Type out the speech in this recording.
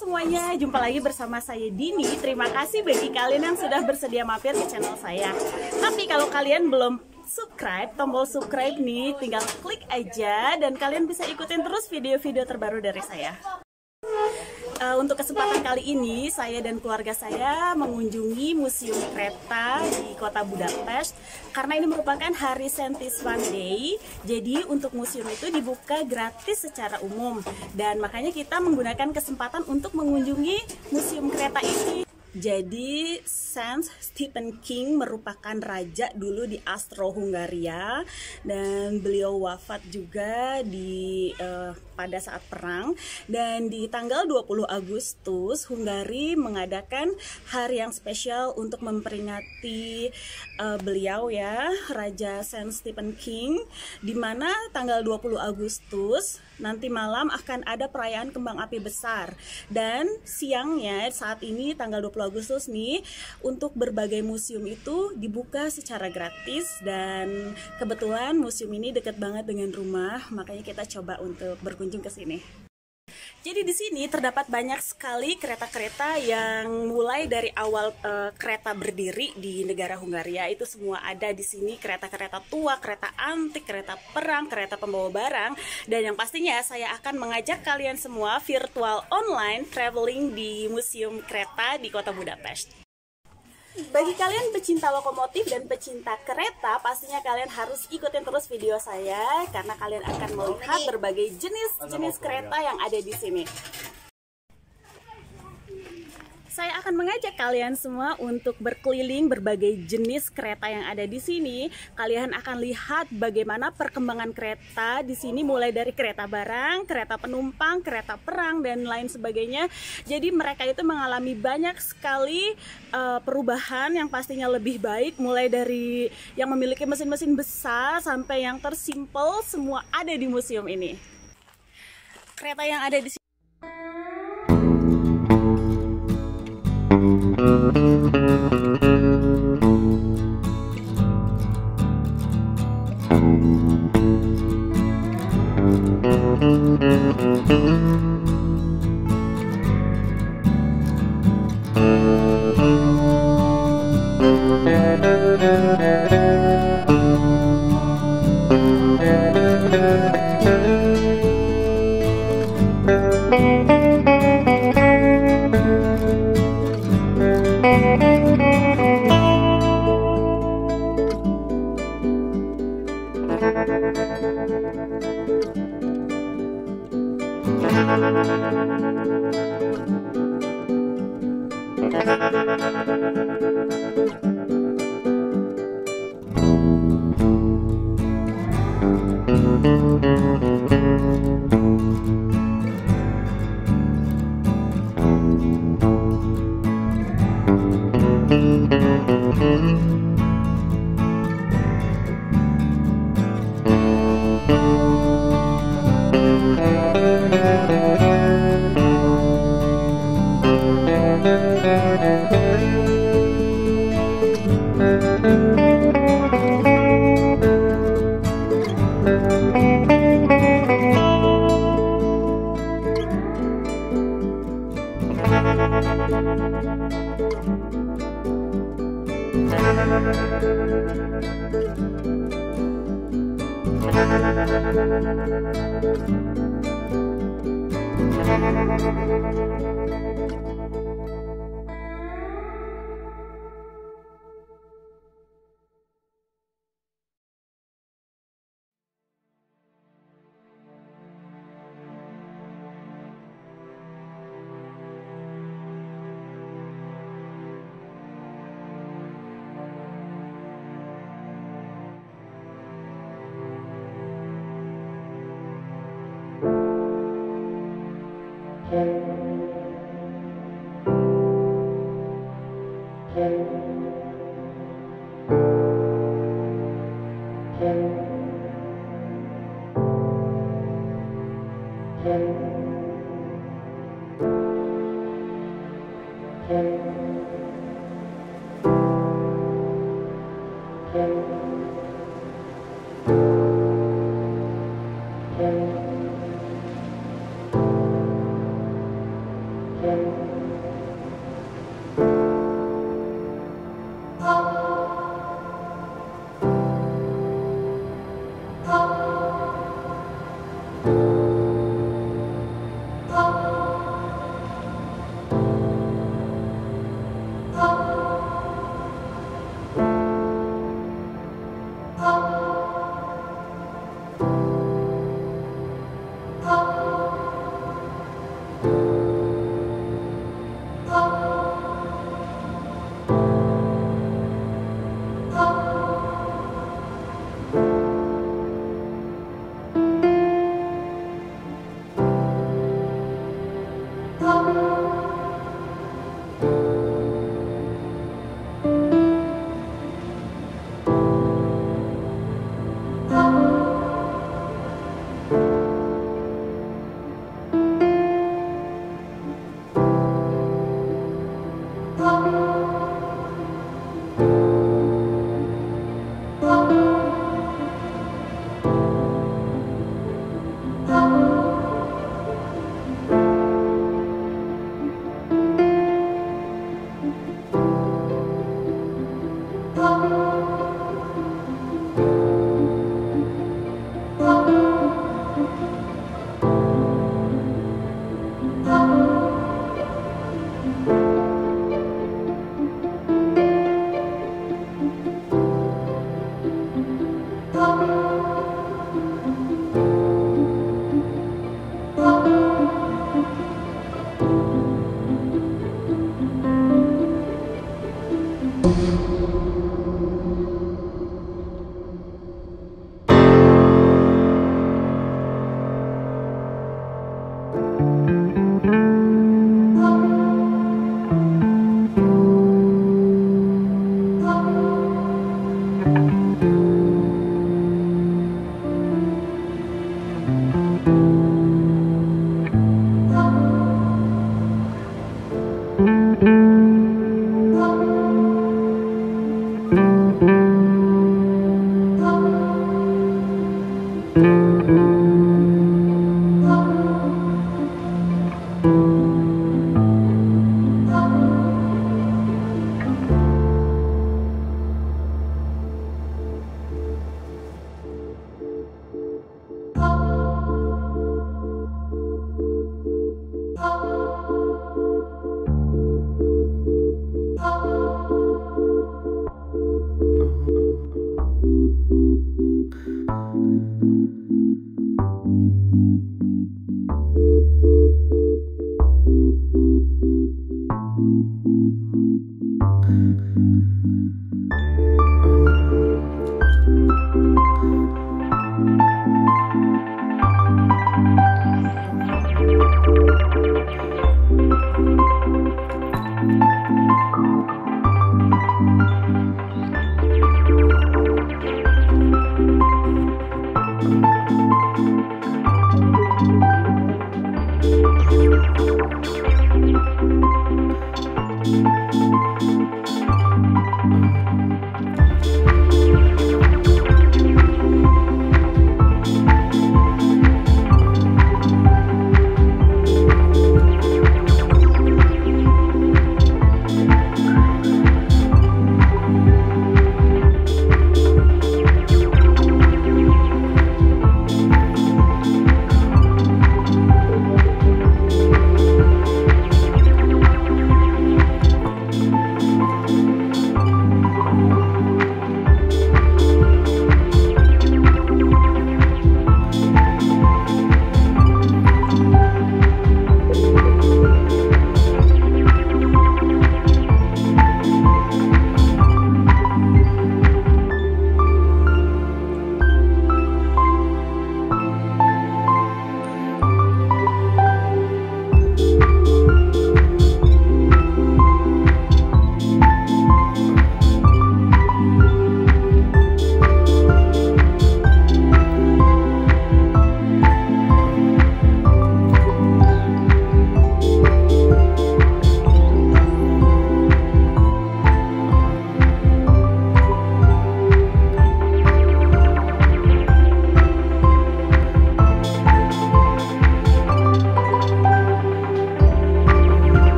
semuanya, jumpa lagi bersama saya Dini. Terima kasih bagi kalian yang sudah bersedia mampir ke channel saya. Tapi kalau kalian belum subscribe, tombol subscribe nih tinggal klik aja dan kalian bisa ikutin terus video-video terbaru dari saya. Untuk kesempatan kali ini, saya dan keluarga saya mengunjungi Museum Kereta di kota Budapest karena ini merupakan hari Saint Istvan Day. Jadi untuk museum itu dibuka gratis secara umum dan makanya kita menggunakan kesempatan untuk mengunjungi museum kereta ini. Jadi Saint Stephen King merupakan raja dulu di Austro-Hungaria dan beliau wafat juga di pada saat perang, dan di tanggal 20 Agustus Hungari mengadakan hari yang spesial untuk memperingati beliau ya, Raja Saint Stephen King, di mana tanggal 20 Agustus nanti malam akan ada perayaan kembang api besar, dan siangnya saat ini tanggal 20 Agustus nih untuk berbagai museum itu dibuka secara gratis, dan kebetulan museum ini dekat banget dengan rumah, makanya kita coba untuk berkunjung ke sini. Jadi di sini terdapat banyak sekali kereta-kereta yang mulai dari awal kereta berdiri di negara Hungaria itu semua ada di sini, kereta-kereta tua, kereta antik, kereta perang, kereta pembawa barang, dan yang pastinya saya akan mengajak kalian semua virtual online traveling di museum kereta di kota Budapest. Bagi kalian pecinta lokomotif dan pecinta kereta, pastinya kalian harus ikutin terus video saya karena kalian akan melihat berbagai jenis kereta yang ada di sini. Saya akan mengajak kalian semua untuk berkeliling berbagai jenis kereta yang ada di sini. Kalian akan lihat bagaimana perkembangan kereta di sini, mulai dari kereta barang, kereta penumpang, kereta perang, dan lain sebagainya. Jadi mereka itu mengalami banyak sekali perubahan yang pastinya lebih baik, mulai dari yang memiliki mesin-mesin besar sampai yang tersimpel, semua ada di museum ini. Kereta yang ada di sini